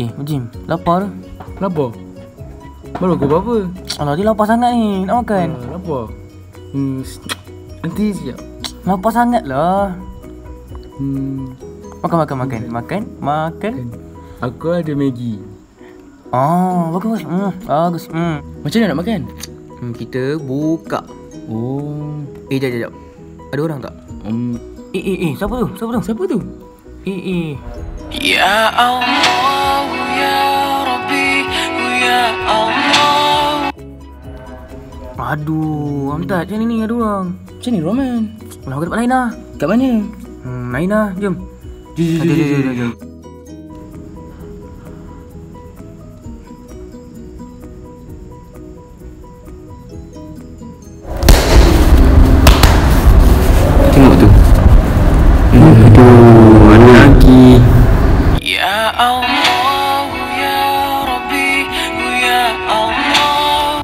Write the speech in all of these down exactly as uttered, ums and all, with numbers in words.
Eh, Jim, lapar? Lapar? Baru kau apa? Alah, dia lapar sangat ni. Nak makan? Uh, lapar? Hmm, nanti siap. Lapar sangat lah. Hmm. Makan, makan, makan. Makan, makan. Aku ada Maggi. Oh, bagus. Hmm, bagus. Hmm. Macam mana nak makan? Hmm, kita buka. Oh. Eh, jap, jap, jap. Ada orang tak? Um. Eh, eh, eh. Siapa tu? Siapa tu? Siapa tu? Eh, eh. Ya Allah, ya Rabbi, ya Allah. Aduh, Amtat, macam ni ni ada orang. Macam ni Rohmen? Nak ke tempat lain lah. Kat mana? Hmm, lain lah. Jom. Jom, jom, jom, jom, jom, jom. Tengok tu. Aduh, mana lagi? Ya Allah, ya Rabbi, ya Allah.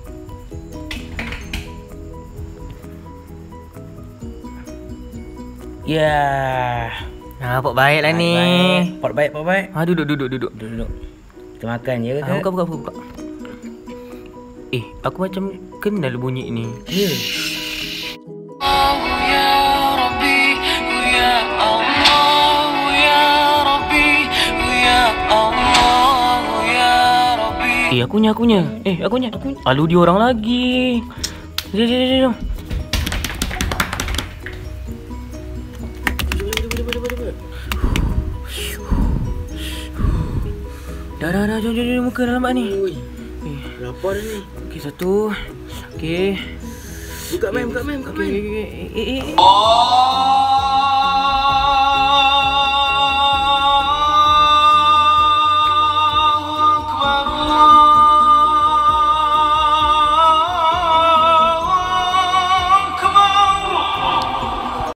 Ya. Nah, pot baik lah ni. Pot baik, pot baik. Ha, duduk, duduk, duduk. Duduk, duduk. Kita makan je ke? Ha, buka, buka, buka, buka. Eh, aku macam kenal bunyi ni. Ya. Allah, ya Rabbi, ya Allah, ya Rabbi, ya Allah, ya Rabbi. Eh, akunya, akunya. Eh, akunya. akunya. Alu dia orang lagi. Jom, jom, jom, jom. Dah, dah, dah. Jom, jom, jom. Muka dalam mak ni. Eh, lapar dah ni. Okey, satu. Okey. Buka main, buka main, buka main. Okey, okey, okey. Eh, eh, eh. Oh.